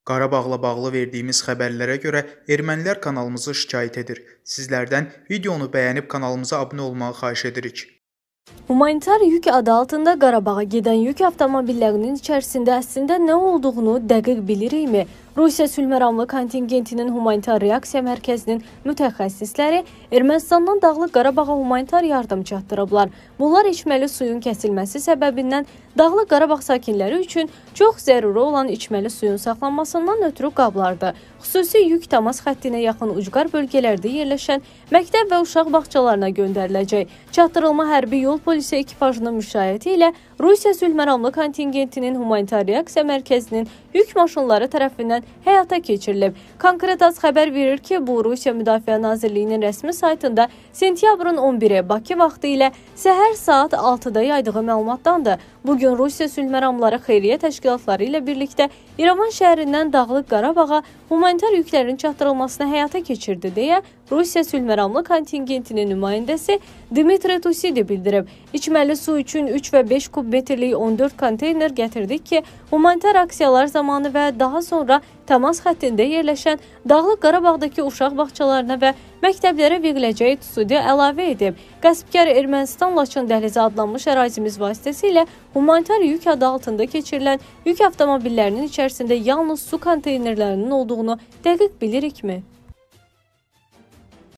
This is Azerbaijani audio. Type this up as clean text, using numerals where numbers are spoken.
Qarabağla bağlı verdiyimiz xəbərlərə görə ermənilər kanalımızı şikayət edir. Sizlərdən videonu bəyənib kanalımıza abunə olmağı xahiş edirik. Humanitar yük adı altında Qarabağa gedən yük avtomobillərinin içərisində əslində nə olduğunu dəqiq bilirikmi? Rusiya sülhməramlı kontingentinin humanitar reaksiya mərkəzinin mütəxəssisləri Ermənistandan Dağlıq Qarabağa humanitar yardım çatdırıblar. Bunlar içməli suyun kəsilməsi səbəbindən Dağlıq Qarabağ sakinləri üçün çox zəruri olan içməli suyun saxlanmasından ötürü qablardır. Xüsusi yük təmas xəttinə yaxın ucqar bölgələrdə yerləşən məktəb və uşaq bağçalarına göndəriləcək. Çatdırılma hərbi yol polisi ekipajının müşayiəti ilə Rusiya sülhməramlı kontingentinin humanitar reaksiya mərkəzinin yük maşınları tərəfindən həyata keçirilib. Konkretas xəbər verir ki, bu Rusiya Müdafiə Nazirliyinin rəsmi saytında sentyabrın 11-i Bakı vaxtı ilə səhər saat 6-da yaydığı məlumatdandır. Bugün Rusiya sülhməramları xeyriyyə təşkilatları ilə birlikdə İrəvan şəhərindən Dağlıq Qarabağa humanitar yüklərin çatdırılmasına həyata keçirdi deyə Rusiya sülhməramlı kontingentinin nümayəndəsi Dmitri Tusidi bildirib. İçməli su üçün 3 və 5 kub metrlik 14 konteyner gətirdik ki, humanitar aksiyalar zamanı və daha sonra təmas xəttində yerləşən Dağlıq Qarabağdakı uşaq bağçalarına və məktəblərə veriləcəyi Tusidi əlavə edib. Qəsbkar Ermənistan-Laçın dəhlizi adlanmış ərazimiz vasitəsilə humanitar yük adı altında keçirilən yük avtomobillərinin içərisində yalnız su konteynerlərinin olduğunu dəqiq bilirikmi?